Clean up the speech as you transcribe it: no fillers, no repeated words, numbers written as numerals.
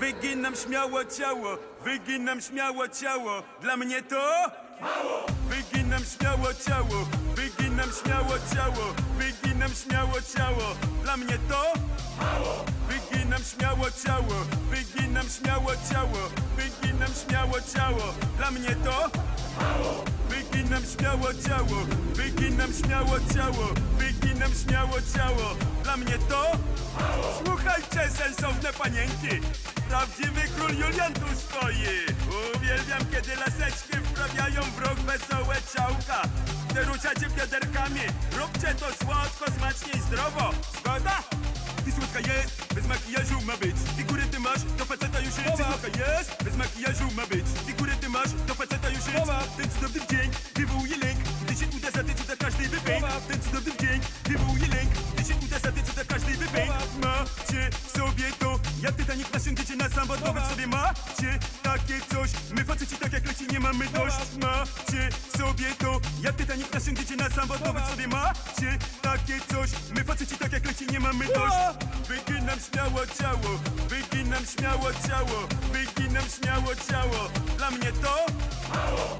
Wyginam śmiało ciało, wyginam śmiało ciało. Dla mnie to mało. Wyginam śmiało ciało, wyginam śmiało ciało. Wyginam śmiało ciało. Dla mnie to mało. Wyginam śmiało ciało, wyginam śmiało ciało. Wyginam śmiało ciało. Dla mnie to mało. Wyginam śmiało ciało, wyginam śmiało ciało. Wyginam śmiało ciało. Dla mnie to mało. Słuchajcie, sensowne panienki, prawdziwy król Julian tu stoi. Uwielbiam, kiedy laseczki wprawiają w rok wesołe ciałka. Gdy ruszacie bioderkami, róbcie to słodko, smacznie i zdrowo. Zgoda? Ty słodka jest, bez makijażu ma być. Figury ty masz, do faceta już jest. Ty słodka jest, bez makijażu ma być. Figury ty masz, do faceta już jest. Ten cudowny dzień wywołuje lęk. Gdy się uda za ty, co da każdy wypęk. Ten cudowny dzień wywołuje lęk. Gdy się uda za ty, co da każdy wypęk. Macie sobie to, jak Titanic nasiądziecie na sam, bo nawet sobie macie takie coś. My faceci tak jak leci nie mamy dość. Macie sobie to, jak Titanic nasiądziecie na sam, bo nawet sobie macie takie coś. My faceci tak jak leci nie mamy dość. Wyginam śmiało ciało, wyginam śmiało ciało. Wyginam śmiało ciało. Dla mnie to mało.